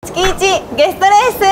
月1ゲストレース。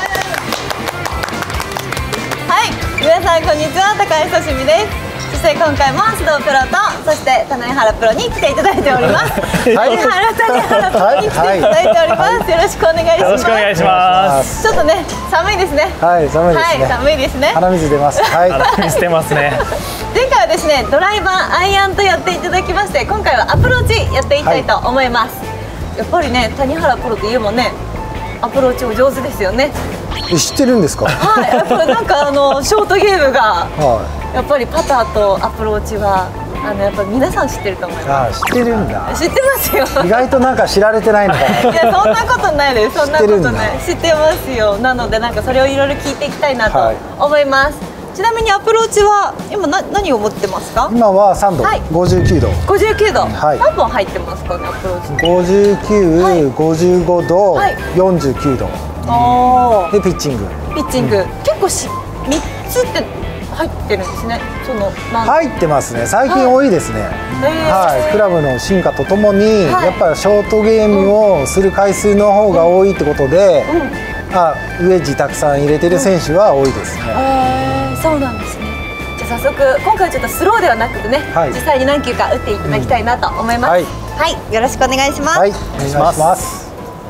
はい、皆さんこんにちは、高井さしみです。そして今回も須藤プロと、そして種原プロに来ていただいております。谷原プロに来ていただいております。よろしくお願いします。 よろしくお願いします。 ちょっとね、寒いですね。 はい、寒いですね。 寒いですね。 鼻水出ます。はい。 鼻水出ますね。 前回はですね、ドライバーアイアンとやっていただきまして、今回はアプローチやっていきたいと思います。やっぱりね、谷原プロといえばね、アプローチお上手ですよね。 知ってるんですか。 はい、やっぱりなんかショートゲームが、やっぱりパターとアプローチはやっぱり皆さん知ってると思います。 知ってるんだ。 知ってますよ。 意外となんか知られてないのかな。 いや、そんなことないです。そんなことない。知ってますよ。なのでなんかそれをいろいろ聞いていきたいなと思います。ちなみにアプローチは今何を持ってますか？ 今は3度、59度。 59度。何本入ってますかね、アプローチ。 59、55度、49度。でピッチング。 ピッチング。結構3つって入ってるんですね。 入ってますね。最近多いですね。はい。クラブの進化とともに、やっぱりショートゲームをする回数の方が多いってことで、ウェッジたくさん入れてる選手は多いですね。 そうなんですね。じゃあ早速今回はちょっとスローではなくてね、実際に何球か打っていただきたいなと思います。はい、よろしくお願いします。 はい、お願いします。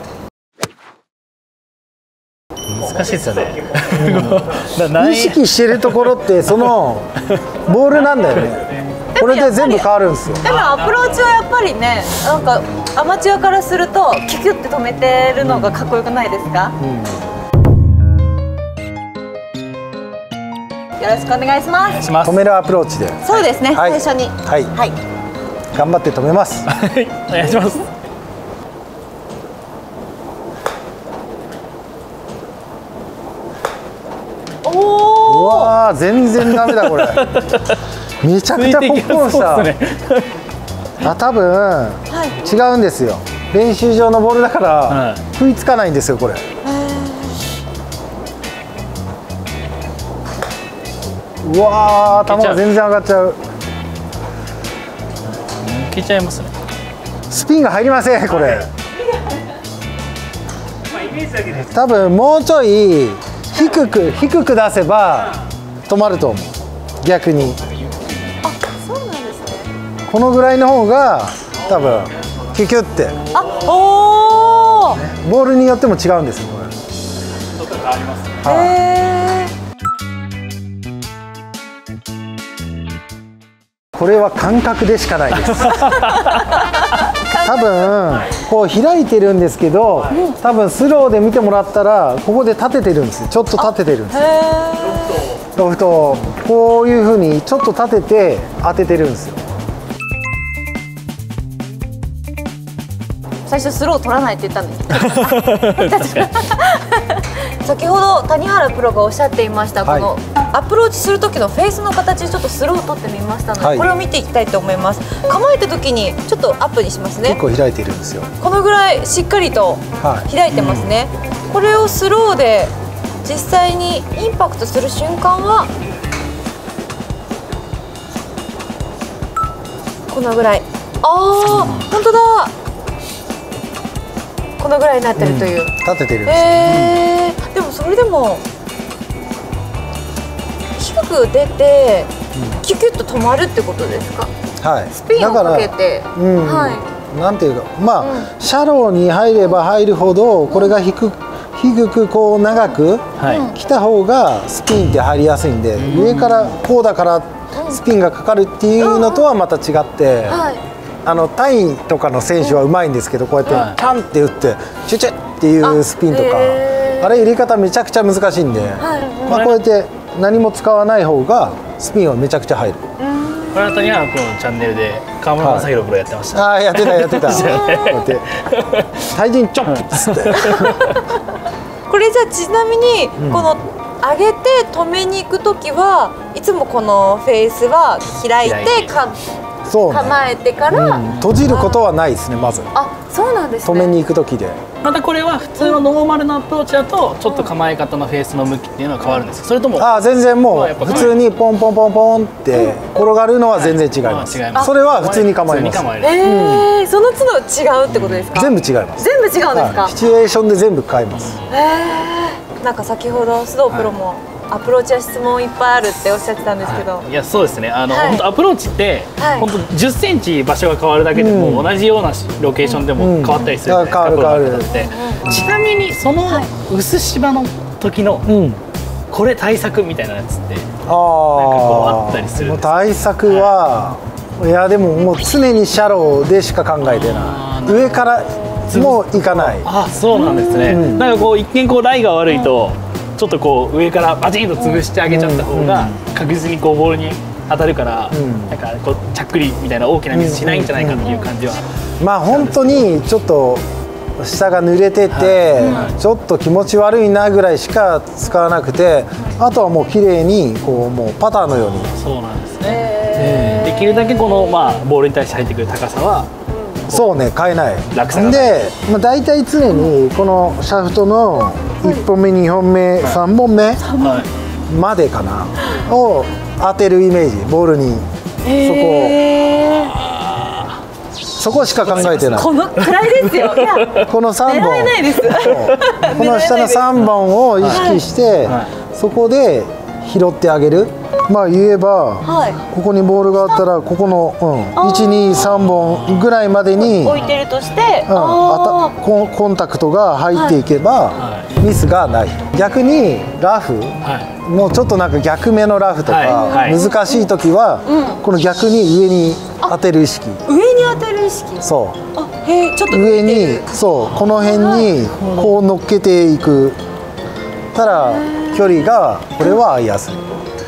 難しいですよね。 意識してるところってそのボールなんだよね。これで全部変わるんですよ。 でもアプローチはやっぱりね、なんかアマチュアからするとキュキュって止めてるのがかっこよくないですか？よろしくお願いします。 止めるアプローチで。 そうですね。最初に。 はい。頑張って止めます。 はい。お願いします。 うわー、全然ダメだこれ。めちゃくちゃポップコーンした。多分違うんですよ。練習場のボールだから食いつかないんですよこれ。うわー、球が全然上がっちゃう。 抜けちゃいますね。 スピンが入りませんこれ。多分もうちょい低く出せば止まると思う。逆に。 あ、そうなんですね。 このぐらいの方が多分キュキュって。ボールによっても違うんですよこれ。ちょっと変わりますね。これは感覚でしかないです。多分こう開いてるんですけど、多分スローで見てもらったらここで立ててるんですよ。ちょっと立ててるんですよ。ロフトこういう風にちょっと立てて当ててるんですよ。 最初スロー取らないって言ったんです。先ほど谷原プロがおっしゃっていました、このアプローチする時のフェースの形、ちょっとスロー取ってみましたので、これを見ていきたいと思います。構えた時にちょっとアップにしますね。 結構開いてるんですよ。 このぐらいしっかりと開いてますね。これをスローで実際にインパクトする瞬間はこのぐらい。本当だ。このぐらいになってるという。 立ててるんですよ。 でもそれでも低く出てキュキュッと止まるってことですか？はい。スピンをかけて。 なんていうか、まあシャローに入れば入るほどこれが低くこう長く来た方がスピンって入りやすいんで、上からこうだからスピンがかかるっていうのとはまた違って。タイとかの選手はうまいんですけど、こうやってキャンって打ってチュチュっていうスピンとか、あれ入れ方めちゃくちゃ難しいんで、まあこうやって何も使わない方がスピンはめちゃくちゃ入る。 これは谷原プロのチャンネルで川村正宏プロやってました。 やってた。こうやって対人チョップっつって。 これじゃあちなみにこの上げて止めに行く時はいつもこのフェースは開いて構えてから閉じることはないですね。まずそうなんですね。 止めに行く時でまたこれは普通のノーマルのアプローチだとちょっと構え方のフェースの向きっていうのは変わるんですか？それとも全然もう普通にポンポンポンポンって転がるのは全然違います。それは普通に構えます。 その都度違うってことですか？ 全部違います。 全部違うんですか？ シチュエーションで全部変えます。 なんか先ほど須藤プロもアプローチは質問いっぱいあるっておっしゃってたんですけど、 いやそうですね、本当アプローチって本当10センチ場所が変わるだけでも同じようなロケーションでも変わったりするじゃないですか、プロの方って。ちなみにその薄芝の時のこれ対策みたいなやつってなんかこうあったりするんですか？ 対策は、いやでももう常にシャローでしか考えてない。上からもういかない。 そうなんですね。なんかこう一見こうライが悪いとちょっとこう上からバチンと潰してあげちゃった方が確実にこうボールに当たるから、なんかこうちゃっくりみたいな大きなミスしないんじゃないかっていう感じは。 まあ本当にちょっと下が濡れててちょっと気持ち悪いなぐらいしか使わなくて、あとはもう綺麗にこうもうパターのように。 そうなんですね。できるだけこのボールに対して入ってくる高さはそうね、変えない。 落差がで、大体常にこのシャフトの1本目2本目3本目までかなを当てるイメージ、ボールにそこしか考えてない。 このくらいですよ。 この3本、この下の3本を意識してそこで拾ってあげる。まあ言えば、ここにボールがあったらここの、1、2、3本ぐらいまでに置いてるとして、 コンタクトが入っていけばミスがない。逆にラフ、もうちょっとなんか逆目のラフとか難しい時はこの逆に上に当てる意識。 上に当てる意識。 そう。 ちょっと上にそうこの辺にこう乗っけていく。たら距離がこれは合いやすい。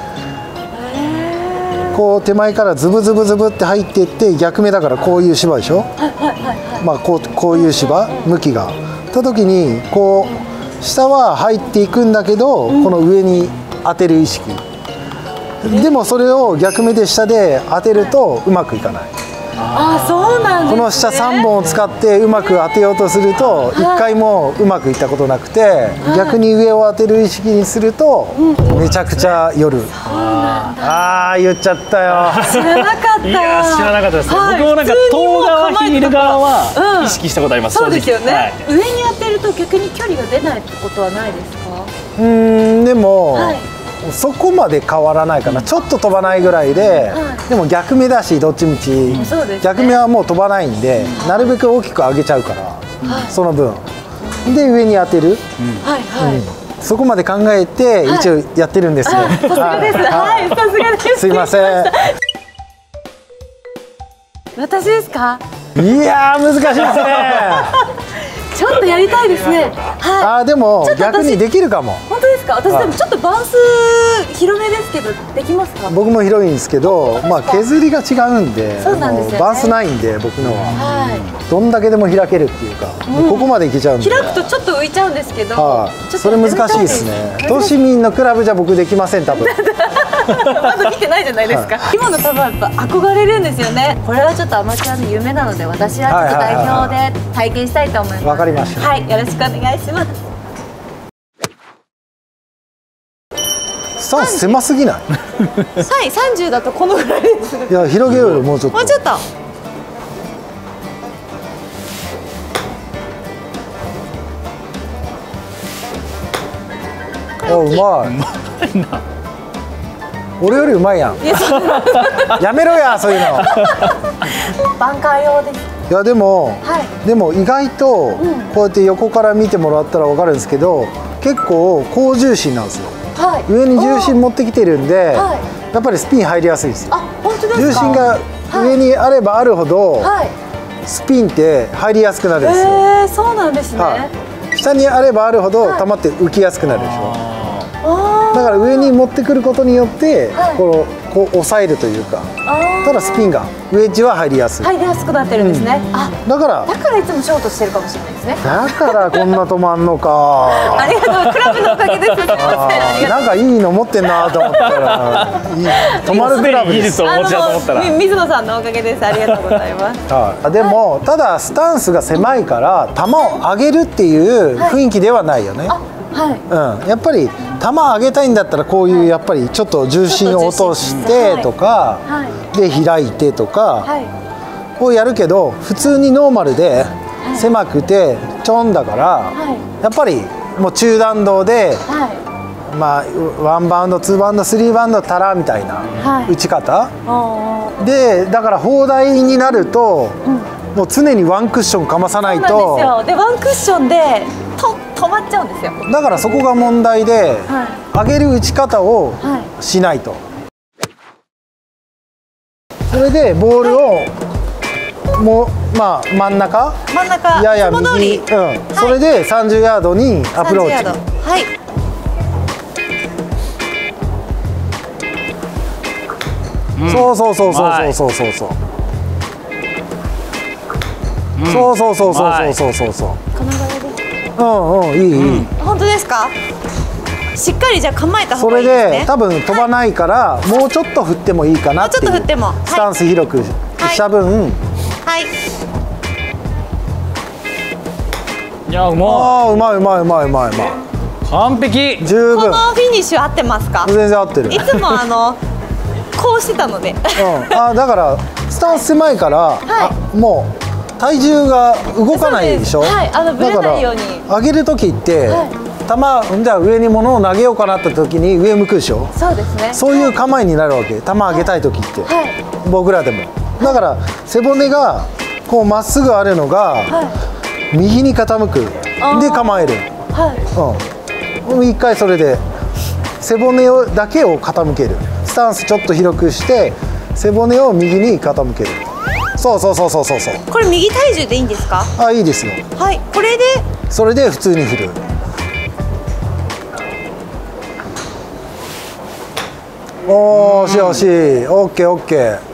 こう手前からズブズブズブって入っていって逆目だからこういう芝でしょ。まあこういう芝向きがた時にこう下は入っていくんだけど、この上に当てる意識。でもそれを逆目で下で当てるとうまくいかない。 そうなんですね。 この下3本を使ってうまく当てようとすると1回もうまくいったことなくて、逆に上を当てる意識にするとめちゃくちゃ寄る。言っちゃったよ。 知らなかった。 いや知らなかったです。僕もなんか遠側ヒール側は意識したことあります。 そうですよね。上に当てると逆に距離が出ないってことはないですか？ でもそこまで変わらないかな。ちょっと飛ばないぐらいで、でも逆目だしどっちみち逆目はもう飛ばないんで、なるべく大きく上げちゃうから、その分で上に当てる。そこまで考えて一応やってるんですよ。 さすがです。さすがです。 すいません。 私ですか？ いや難しいですね。 ちょっとやりたいですね。 でも逆にできるかも。 本当ですか？私でもちょっとバウンス広めですけどできますか？ 僕も広いんですけど、削りが違うんで、バウンスないんで僕のはどんだけでも開けるっていうか、ここまでいけちゃうんで。 開くとちょっと浮いちゃうんですけど、 それ難しいですね。都市民のクラブじゃ僕できません多分。 まだ見てないじゃないですか。今の多分やっぱ憧れるんですよね。これはちょっとアマチュアの夢なので、私はちょっと代表で体験したいと思います。 わかりました。 よろしくお願いします。 スタンス狭すぎない ？30だとこのぐらいです。 いや広げようよ、もうちょっと。 もうちょっと。 うまいな。俺よりうまいやん。やめろやそういうの。 バンカー用です。 いやでも意外とこうやって横から見てもらったら分かるんですけど、結構高重心なんですよ。上に重心持ってきてるんで、やっぱりスピン入りやすいですよ。 本当ですか？ 重心が上にあればあるほどスピンって入りやすくなるんですよ。 そうなんですね。 下にあればあるほど球って浮きやすくなるでしょ。 だから上に持ってくることによって、こう抑えるというか、ただスピンがウェッジは入りやすい、 入りやすくなってるんですね。 だからいつもショートしてるかもしれないですね。 だからこんな止まんのか。 ありがとう、クラブのおかげです。 なんかいいの持ってんなと思ったら止まるクラブです。 水野さんのおかげです。ありがとうございます。 でもただスタンスが狭いから球を上げるっていう雰囲気ではないよね。やっぱり球上げたいんだったらこういうやっぱりちょっと重心を落としてとかで開いてとかをやるけど、普通にノーマルで狭くてちょんだからやっぱりもう中弾道でまあ1バウンド2バウンド3バウンドたらみたいな打ち方で、だから砲台になるともう常にワンクッションかまさないと。 でワンクッションで止まっちゃうんですよ。だからそこが問題で、上げる打ち方をしないと。それでボールをもうまあ真ん中やや右、それで30ヤードにアプローチ。そうそうそうそうそうそうそうそう。そうそうそうそうそうそうそう。いい。 本当ですか。しっかりじゃ構えた方がいいですね。 それで多分飛ばないからもうちょっと振ってもいいかなっていう。 もうちょっと振っても。 スタンス広くした分。 いやうまい。 うまいうまいうまいうまい。 完璧。 十分。 このフィニッシュ合ってますか。 全然合ってる。 いつもこうしてたので。 だからスタンス狭いからもう。体重が動かないでしょ。 ぶれないように上げる時って球じゃあ上に物を投げようかなった時に上向くでしょ。 そうですね。 そういう構えになるわけ。球上げたい時って僕らでも。だから背骨がこうまっすぐあるのが右に傾くで構える。一回それで背骨だけを傾ける。スタンスちょっと広くして背骨を右に傾ける。そうそうそうそうそうそう。 これ右体重でいいんですか。 いいですよ。 これでそれで普通に振る。惜しい惜しい。オッケーオッケー。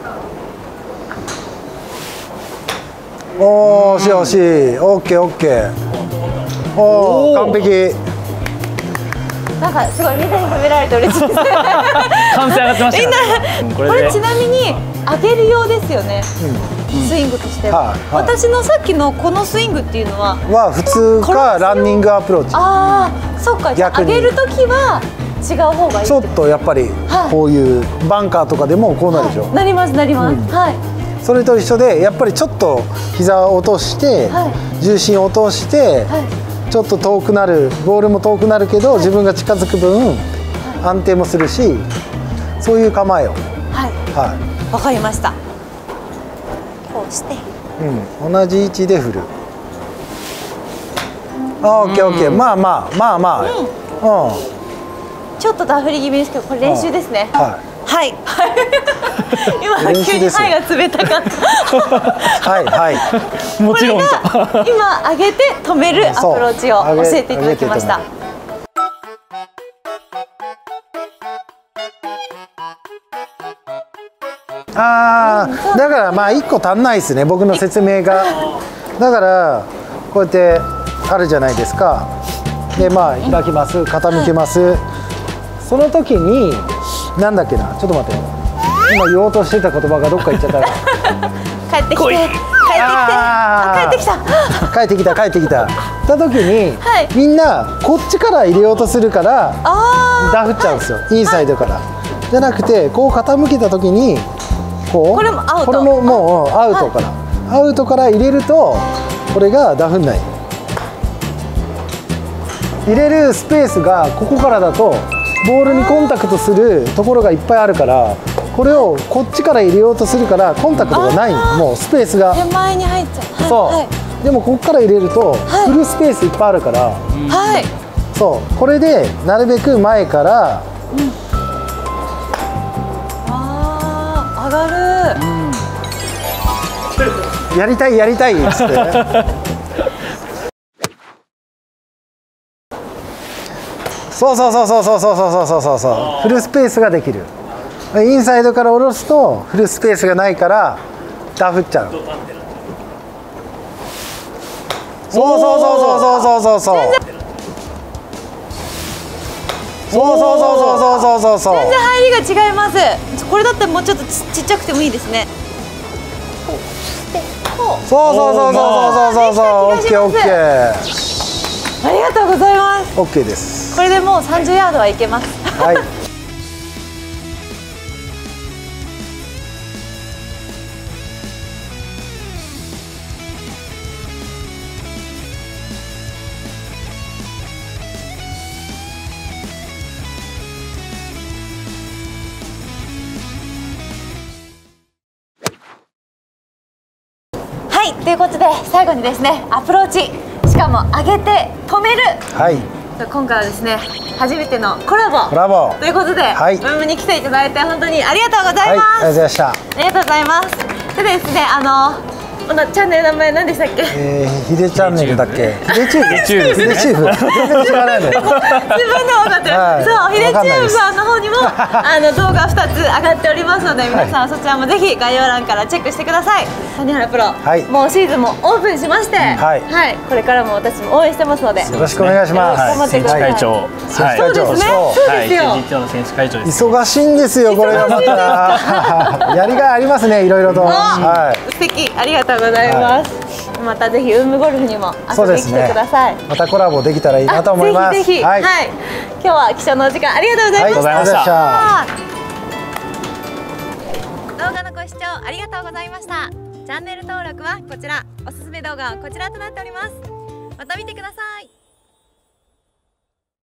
惜しい惜しい。オッケーオッケー。完璧。 なんかすごいみんなに褒められて嬉しいです。 歓声上がってました。 これちなみに上げる用ですよね。スイングとしては。私のさっきのこのスイングっていうのは普通かランニングアプローチ。 そうか。上げる時は違う方がいい。 ちょっとやっぱりこういうバンカーとかでもこうなるでしょ。 なりますなります。 それと一緒でやっぱりちょっと膝を落として重心を落としてちょっと遠くなる、ボールも遠くなるけど自分が近づく分安定もするし、そういう構えを。 わかりました。こうして、 同じ位置で振る。オッケーオッケー。まあまあまあまあ。 ちょっとダフり気味ですけど、これ練習ですね。はい。今急に肺が冷たかった。 はい。もちろん。 今上げて止めるアプローチを教えていただきました。 だからまあ1個足んないですね、僕の説明が。だからこうやってあるじゃないですか。でまあ開きます、傾けます。その時になんだっけな、ちょっと待って、今言おうとしてた言葉がどっか行っちゃった。 帰ってきて、帰ってきた、 帰ってきた、帰ってきた。た時にみんなこっちから入れようとするからダフっちゃうんですよ、インサイドから。じゃなくてこう傾けた時にこう、これももうアウトから、アウトから入れるとこれがダフんない。入れるスペースがここからだとボールにコンタクトするところがいっぱいあるから、これをこっちから入れようとするからコンタクトがないの。もうスペースが手前に入っちゃう。 そう、でもここから入れるとフルスペースいっぱいあるから、そうこれでなるべく前から、 上がる。 やりたいやりたいっつって。 そうそうそうそうそうそうそうそうそうそう、フルスペースができる。インサイドから下ろすとフルスペースがないからダフっちゃう。そうそうそうそうそうそうそうそうそうそう全然入りが違います。これだったらもうちょっとちっちゃくてもいいですね。 そうそうそうそうそうそうそう、オッケーオッケー。 ありがとうございます。 オッケーです。 これでもう30ヤードはいけます。 はい。 はい、ということで最後にですね、アプローチ、しかも上げて止める。はい。今回はですね、初めてのコラボということで、はい、ブームに来ていただいて本当にありがとうございます。 はい、ありがとうございました。 ありがとうございます。でですね、このチャンネル名前何でしたっけ？ ヒデチャンネルだっけ？ヒデチューブ。ヒデチューブ。全然知らないのよ。自分で分かってる。そう、ヒデチューブさんの方にも動画2つ上がっておりますので、皆さんそちらもぜひ概要欄からチェックしてください。谷原プロ、もうシーズンもオープンしまして、はい、これからも私も応援してますので、よろしくお願いします。 頑張ってください。選手会長。 そうですね。そうですよ。 実況の選手会長です。 忙しいんですよ、これがまた。やりがいありますね、いろいろと。 素敵、ありがとうございます。またぜひウームゴルフにも遊びに来てください。 またコラボできたらいいなと思います。 ぜひぜひ。はい。今日は貴重なお時間ありがとうございました。動画のご視聴ありがとうございました。チャンネル登録はこちら、おすすめ動画はこちらとなっております。また見てください。